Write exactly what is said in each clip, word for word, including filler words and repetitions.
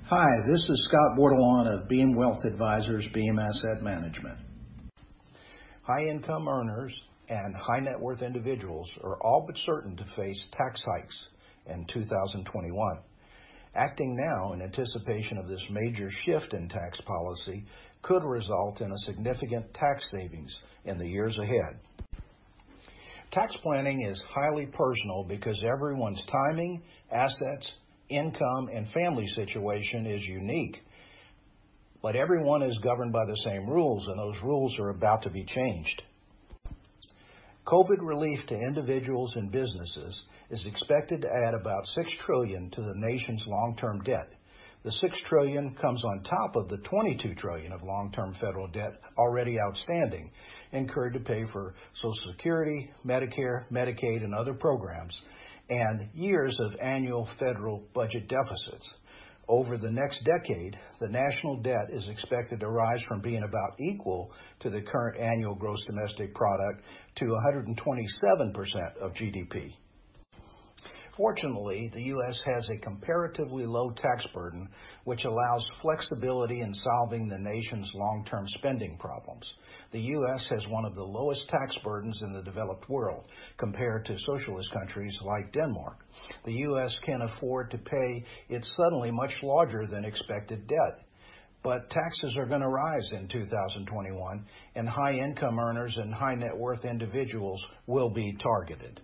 Hi, this is Scott Bordelon of Beam Wealth Advisors, Beam Asset Management. High-income earners and high-net worth individuals are all but certain to face tax hikes in two thousand twenty-one. Acting now in anticipation of this major shift in tax policy could result in a significant tax savings in the years ahead. Tax planning is highly personal because everyone's timing, assets, income, and family situation is unique. But everyone is governed by the same rules, and those rules are about to be changed. COVID relief to individuals and businesses is expected to add about six trillion dollars to the nation's long-term debt. The six trillion dollars comes on top of the twenty-two trillion dollars of long-term federal debt already outstanding, incurred to pay for Social Security, Medicare, Medicaid, and other programs, and years of annual federal budget deficits. Over the next decade, the national debt is expected to rise from being about equal to the current annual gross domestic product to one hundred twenty-seven percent of G D P. Fortunately, the U S has a comparatively low tax burden, which allows flexibility in solving the nation's long-term spending problems. The U S has one of the lowest tax burdens in the developed world compared to socialist countries like Denmark. The U S can afford to pay its suddenly much larger than expected debt. But taxes are going to rise in two thousand twenty-one, and high-income earners and high-net-worth individuals will be targeted.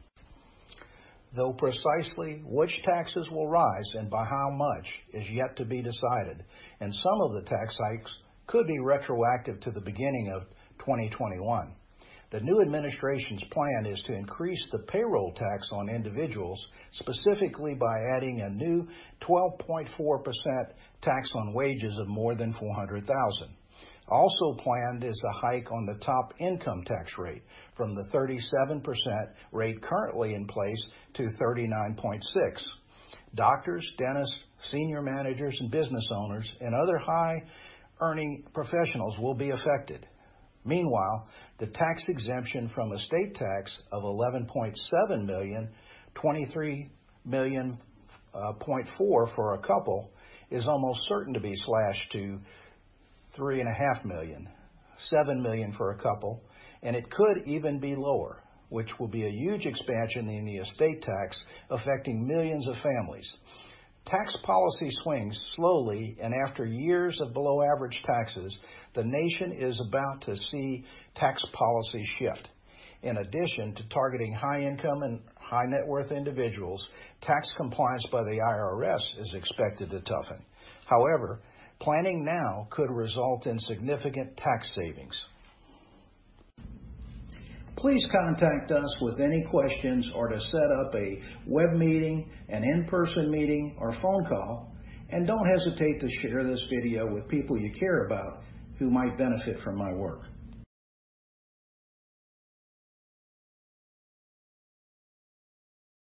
Though precisely which taxes will rise and by how much is yet to be decided, and some of the tax hikes could be retroactive to the beginning of twenty twenty-one. The new administration's plan is to increase the payroll tax on individuals, specifically by adding a new twelve point four percent tax on wages of more than four hundred thousand dollars. Also planned is a hike on the top income tax rate from the thirty-seven percent rate currently in place to thirty-nine point six. Doctors, dentists, senior managers, and business owners and other high-earning professionals will be affected. Meanwhile, the tax exemption from estate tax of eleven point seven million dollars, twenty-three million point four dollars for a couple is almost certain to be slashed to three and a half million, seven million for a couple, and it could even be lower, which will be a huge expansion in the estate tax affecting millions of families. Tax policy swings slowly, and after years of below average taxes, the nation is about to see tax policy shift. In addition to targeting high income and high net worth individuals, tax compliance by the I R S is expected to toughen. However, planning now could result in significant tax savings. Please contact us with any questions or to set up a web meeting, an in-person meeting, or phone call, and don't hesitate to share this video with people you care about who might benefit from my work.